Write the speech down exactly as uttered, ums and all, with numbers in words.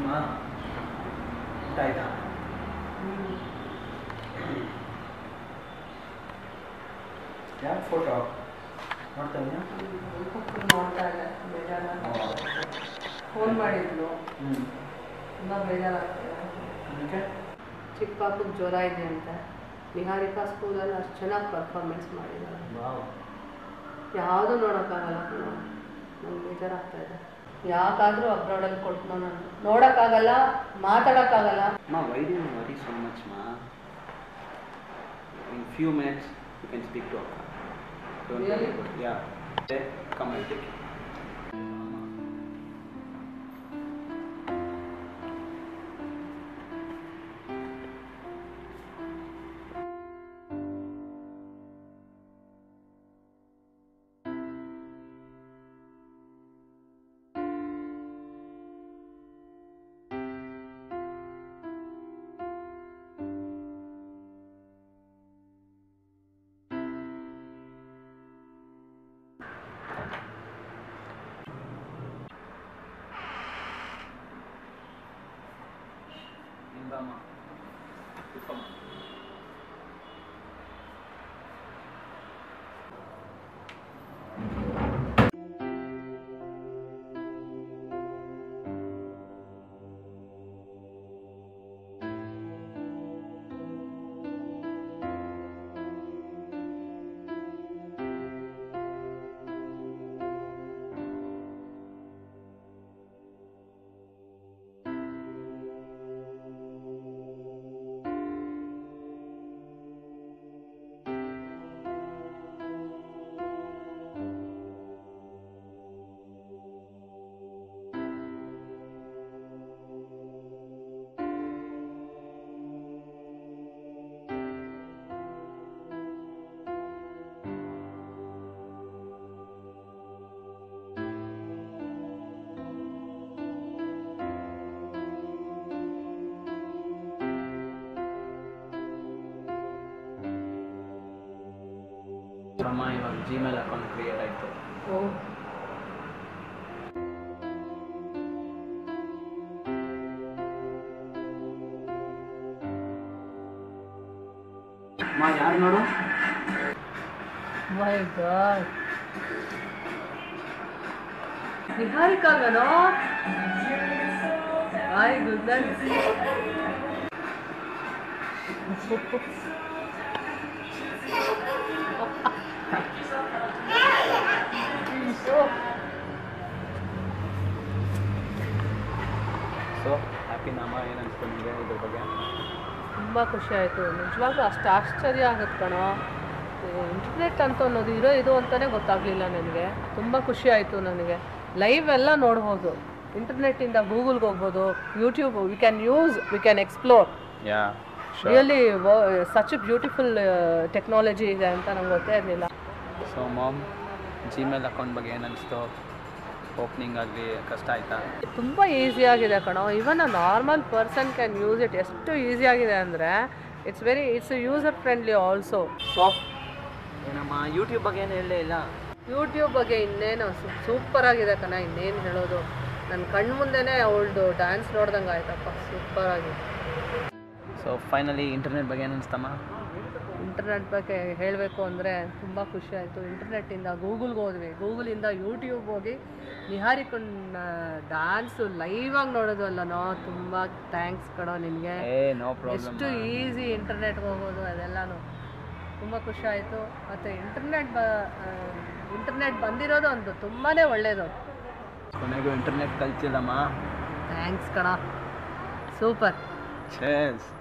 ಅಮ್ಮ ಊಟ ಆಯ್ತಾ? ಯಾಕೆ ಫೋಟೋ ನೋಡ್ತಾ ಇದೀಯಾ? ನೋಡ್ತಾ ಇಲ್ಲ, ಬೇಜಾರ. ಫೋನ್ ಮಾಡಿದ್ಲು, ತುಂಬ ಬೇಜಾರಾಗ್ತದೆ. ಚಿಕ್ಕ ಪಾಪಕ್ಕೆ ಜ್ವರ ಇದೆ ಅಂತ ನಿಹಾರಿಕಾ ಸ್ಕೂಲಲ್ಲಿ ಅಷ್ಟು ಚೆನ್ನಾಗಿ ಪರ್ಫಾರ್ಮೆನ್ಸ್ ಮಾಡಿದ್ದಾರೆ. ಯಾವುದೂ ನೋಡೋಕ್ಕಾಗಲ್ಲ ಕಣ, ನಂಗೆ ಬೇಜಾರಾಗ್ತಾ ಇದೆ. ಯಾಕಾದರೂ ಅಬ್ರಾಡಲ್ಲಿ ಕೊಟ್ಟು ನಾನು ನೋಡೋಕ್ಕಾಗಲ್ಲ, ಮಾತಾಡೋಕ್ಕಾಗಲ್ಲ. Ma, why do you worry so much, ma? In few minutes, you can speak to her. Don't Really? worry. Yeah. Okay, come and take it. Indama. Come on. ಅಮ್ಮ ಇವಾಗ ಜಿಮೇಲ್ ಅಕೌಂಟ್ ಕ್ರಿಯೇಟ್ ಆಯಿತು. ಓ, ಅಮ್ಮ ಯಾರು ನೋಡು? My god, ನಿಹಾರಿಕಾಗನೋ? My goodness. So happy ನಾಮ ಏನು ಅನ್ಸ್ಕೊಂಡಿದೆ ಇದ್ರ ಬಗ್ಗೆ? ತುಂಬ ಖುಷಿ ಆಯಿತು ನಿಜವಾಗ್ಲೂ. ಅಷ್ಟು ಆಶ್ಚರ್ಯ ಆಗುತ್ತೆ ಕಣೋ, ಇಂಟರ್ನೆಟ್ ಅಂತ ಅನ್ನೋದು ಇರೋ ಇದು ಅಂತಲೇ ಗೊತ್ತಾಗಲಿಲ್ಲ ನನಗೆ. ತುಂಬ ಖುಷಿ ಆಯಿತು ನನಗೆ. ಲೈವ್ ಎಲ್ಲ ನೋಡ್ಬೋದು, ಇಂಟರ್ನೆಟ್ಟಿಂದ ಗೂಗಲ್ಗೆ ಹೋಗ್ಬೋದು, YouTube we can use, we can explore. Yeah really such beautiful technology ಇದೆ ಅಂತ ನಂಗೆ ಗೊತ್ತೇ ಇರಲಿಲ್ಲ. ಸೊ ಮಾಮ್, ಜಿಮೇಲ್ ಅಕೌಂಟ್ ಬಗ್ಗೆ ಏನು ಅನಿಸ್ತು? ಓಪನಿಂಗ್ ಆಗಲಿ ಕಷ್ಟ ಆಯಿತಾ? ತುಂಬ ಈಸಿಯಾಗಿದೆ ಕಣೋ, even a normal person can use it. ಎಷ್ಟು ಈಸಿಯಾಗಿದೆ ಅಂದರೆ it's very it's user friendly also. So ಏನಮ್ಮ ಯೂಟ್ಯೂಬ್ ಬಗ್ಗೆ ಏನು ಹೇಳಲೇ ಇಲ್ಲ? ಯೂಟ್ಯೂಬ್ ಬಗ್ಗೆ ಇನ್ನೇನು ಸೂಪರ್ ಆಗಿದೆ ಕಣ, ಇನ್ನೇನು ಹೇಳೋದು. ನನ್ನ ಕಣ್ಣು ಮುಂದೆನೇ ಅವಳದು ಡ್ಯಾನ್ಸ್ ನೋಡ್ದಂಗೆ ಆಯ್ತಪ್ಪ, ಸೂಪರ್ ಆಗಿದೆ. ಸೊ ಫೈನಲಿ ಇಂಟರ್ನೆಟ್ ಬಗ್ಗೆ ಏನು ಅನಿಸ್ತಮ್ಮ? ಇಂಟರ್ನೆಟ್ ಬಗ್ಗೆ ಹೇಳಬೇಕು ಅಂದರೆ ತುಂಬ ಖುಷಿ ಆಯಿತು. ಇಂಟರ್ನೆಟ್ಟಿಂದ ಗೂಗಲ್ಗೆ ಹೋದ್ವಿ, ಗೂಗಲಿಂದ ಯೂಟ್ಯೂಬ್ ಹೋಗಿ ನಿಹಾರಿಕನ್ನ ಡ್ಯಾನ್ಸು ಲೈವಾಗಿ ನೋಡೋದು ಅಲ್ಲನೋ. ತುಂಬ ಥ್ಯಾಂಕ್ಸ್ ಕಣೋ ನಿನಗೆ. ಎಷ್ಟು ಈಸಿ ಇಂಟರ್ನೆಟ್ಗೆ ಹೋಗೋದು ಅದೆಲ್ಲನೂ. ತುಂಬ ಖುಷಿ ಆಯಿತು. ಮತ್ತು ಇಂಟರ್ನೆಟ್ ಬ ಇಂಟರ್ನೆಟ್ ಬಂದಿರೋದು ಒಂದು ತುಂಬಾ ಒಳ್ಳೆಯದು. ಕೊನೆಗೂ ಇಂಟರ್ನೆಟ್ ಕಲ್ತಿಲ್ಲಮ್ಮ. ಥ್ಯಾಂಕ್ಸ್ ಕಣ, ಸೂಪರ್. Cheers.